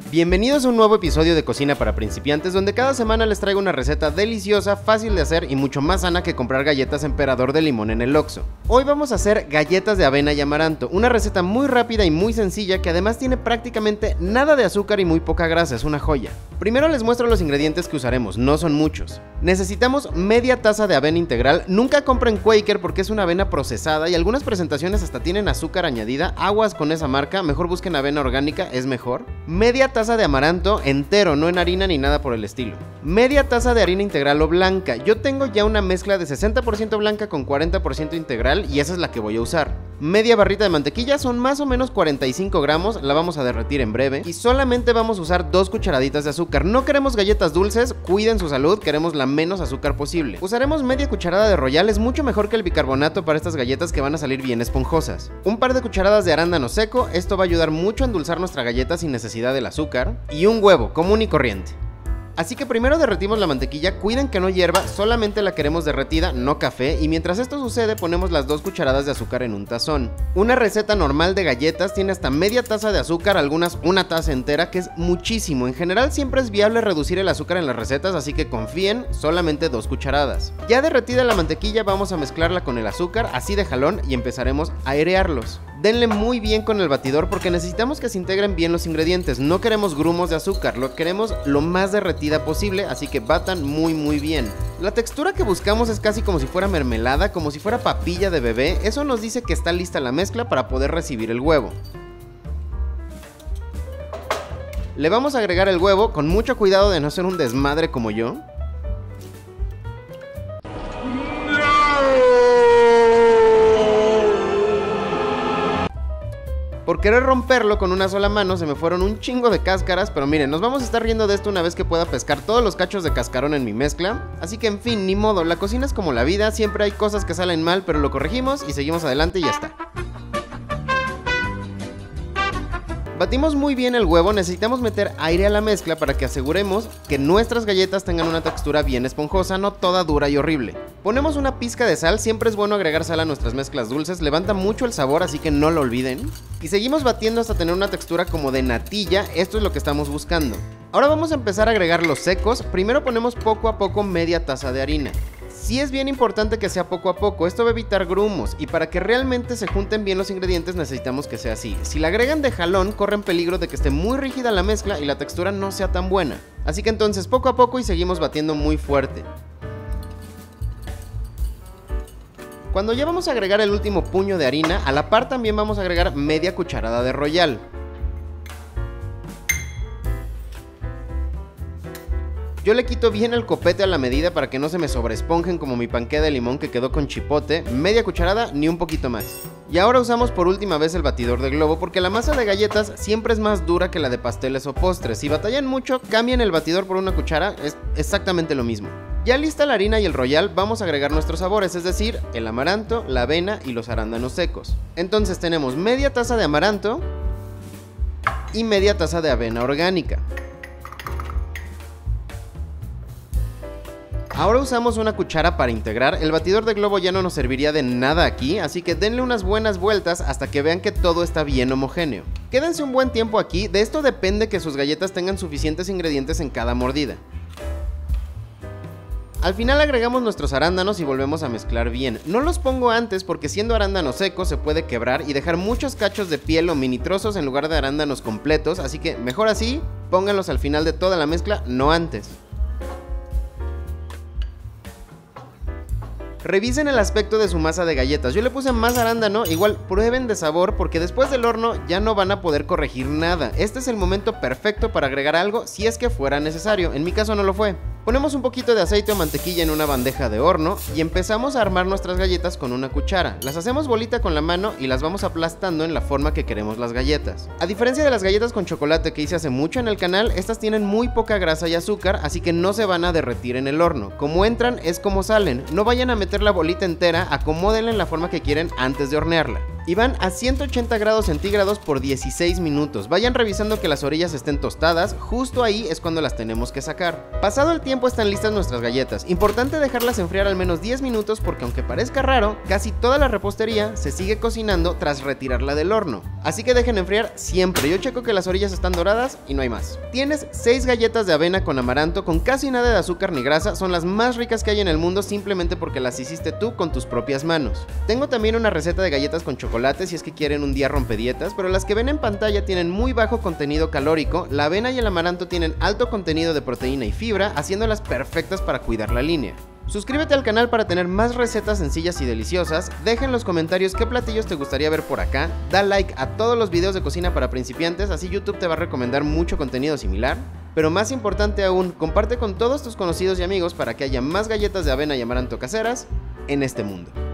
Bienvenidos a un nuevo episodio de Cocina para Principiantes, donde cada semana les traigo una receta deliciosa, fácil de hacer y mucho más sana que comprar galletas Emperador de limón en el Oxxo. Hoy vamos a hacer galletas de avena y amaranto, una receta muy rápida y muy sencilla que además tiene prácticamente nada de azúcar y muy poca grasa, es una joya. Primero les muestro los ingredientes que usaremos, no son muchos. Necesitamos media taza de avena integral, nunca compren Quaker porque es una avena procesada y algunas presentaciones hasta tienen azúcar añadida, aguas con esa marca, mejor busquen avena orgánica, es mejor. Media taza de amaranto entero, no en harina ni nada por el estilo. Media taza de harina integral o blanca, yo tengo ya una mezcla de 60% blanca con 40% integral y esa es la que voy a usar. Media barrita de mantequilla, son más o menos 45 gramos, la vamos a derretir en breve. Y solamente vamos a usar 2 cucharaditas de azúcar, no queremos galletas dulces, cuiden su salud, queremos la menos azúcar posible. Usaremos media cucharada de Royal, es mucho mejor que el bicarbonato para estas galletas que van a salir bien esponjosas. Un par de cucharadas de arándano seco, esto va a ayudar mucho a endulzar nuestra galleta sin necesidad del azúcar. Y un huevo, común y corriente. Así que primero derretimos la mantequilla, cuiden que no hierva, solamente la queremos derretida, no café, y mientras esto sucede ponemos las 2 cucharadas de azúcar en un tazón. Una receta normal de galletas tiene hasta media taza de azúcar, algunas una taza entera, que es muchísimo. En general siempre es viable reducir el azúcar en las recetas, así que confíen, solamente 2 cucharadas. Ya derretida la mantequilla vamos a mezclarla con el azúcar, así de jalón, y empezaremos a airearlos. Denle muy bien con el batidor porque necesitamos que se integren bien los ingredientes, no queremos grumos de azúcar, lo queremos lo más derretida posible, así que batan muy bien. La textura que buscamos es casi como si fuera mermelada, como si fuera papilla de bebé, eso nos dice que está lista la mezcla para poder recibir el huevo. Le vamos a agregar el huevo, con mucho cuidado de no ser un desmadre como yo. Por querer romperlo con una sola mano se me fueron un chingo de cáscaras, pero miren, nos vamos a estar riendo de esto una vez que pueda pescar todos los cachos de cascarón en mi mezcla. Así que en fin, ni modo, la cocina es como la vida, siempre hay cosas que salen mal, pero lo corregimos y seguimos adelante y ya está. Batimos muy bien el huevo, necesitamos meter aire a la mezcla para que aseguremos que nuestras galletas tengan una textura bien esponjosa, no toda dura y horrible. Ponemos una pizca de sal, siempre es bueno agregar sal a nuestras mezclas dulces, levanta mucho el sabor, así que no lo olviden. Y seguimos batiendo hasta tener una textura como de natilla, esto es lo que estamos buscando. Ahora vamos a empezar a agregar los secos, primero ponemos poco a poco media taza de harina. Sí es bien importante que sea poco a poco, esto va a evitar grumos y para que realmente se junten bien los ingredientes necesitamos que sea así. Si la agregan de jalón corren peligro de que esté muy rígida la mezcla y la textura no sea tan buena. Así que entonces poco a poco y seguimos batiendo muy fuerte. Cuando ya vamos a agregar el último puño de harina, a la par también vamos a agregar media cucharada de Royal. Yo le quito bien el copete a la medida para que no se me sobreesponjen como mi panqué de limón que quedó con chipote, media cucharada ni un poquito más. Y ahora usamos por última vez el batidor de globo porque la masa de galletas siempre es más dura que la de pasteles o postres. Si batallan mucho, cambien el batidor por una cuchara, es exactamente lo mismo. Ya lista la harina y el Royal, vamos a agregar nuestros sabores, es decir, el amaranto, la avena y los arándanos secos. Entonces tenemos media taza de amaranto y media taza de avena orgánica. Ahora usamos una cuchara para integrar, el batidor de globo ya no nos serviría de nada aquí, así que denle unas buenas vueltas hasta que vean que todo está bien homogéneo. Quédense un buen tiempo aquí, de esto depende que sus galletas tengan suficientes ingredientes en cada mordida. Al final agregamos nuestros arándanos y volvemos a mezclar bien. No los pongo antes porque siendo arándano seco se puede quebrar y dejar muchos cachos de piel o mini trozos en lugar de arándanos completos, así que mejor así, pónganlos al final de toda la mezcla, no antes. Revisen el aspecto de su masa de galletas, yo le puse más arándano, igual prueben de sabor porque después del horno ya no van a poder corregir nada. Este es el momento perfecto para agregar algo si es que fuera necesario, en mi caso no lo fue. Ponemos un poquito de aceite o mantequilla en una bandeja de horno y empezamos a armar nuestras galletas con una cuchara. Las hacemos bolita con la mano y las vamos aplastando en la forma que queremos las galletas. A diferencia de las galletas con chocolate que hice hace mucho en el canal, estas tienen muy poca grasa y azúcar, así que no se van a derretir en el horno. Como entran es como salen, no vayan a meter la bolita entera, acomódenla en la forma que quieren antes de hornearla. y van a 180 grados centígrados por 16 minutos. Vayan revisando que las orillas estén tostadas, justo ahí es cuando las tenemos que sacar. Pasado el tiempo están listas nuestras galletas. Importante dejarlas enfriar al menos 10 minutos porque aunque parezca raro, casi toda la repostería se sigue cocinando tras retirarla del horno. Así que dejen enfriar siempre. Yo checo que las orillas están doradas y no hay más. Tienes 6 galletas de avena con amaranto con casi nada de azúcar ni grasa. Son las más ricas que hay en el mundo simplemente porque las hiciste tú con tus propias manos. Tengo también una receta de galletas con chocolate si es que quieren un día rompedietas, pero las que ven en pantalla tienen muy bajo contenido calórico. La avena y el amaranto tienen alto contenido de proteína y fibra, haciéndolas perfectas para cuidar la línea. Suscríbete al canal para tener más recetas sencillas y deliciosas, deja en los comentarios qué platillos te gustaría ver por acá, da like a todos los videos de cocina para principiantes, así YouTube te va a recomendar mucho contenido similar, pero más importante aún, comparte con todos tus conocidos y amigos para que haya más galletas de avena y amaranto caseras en este mundo.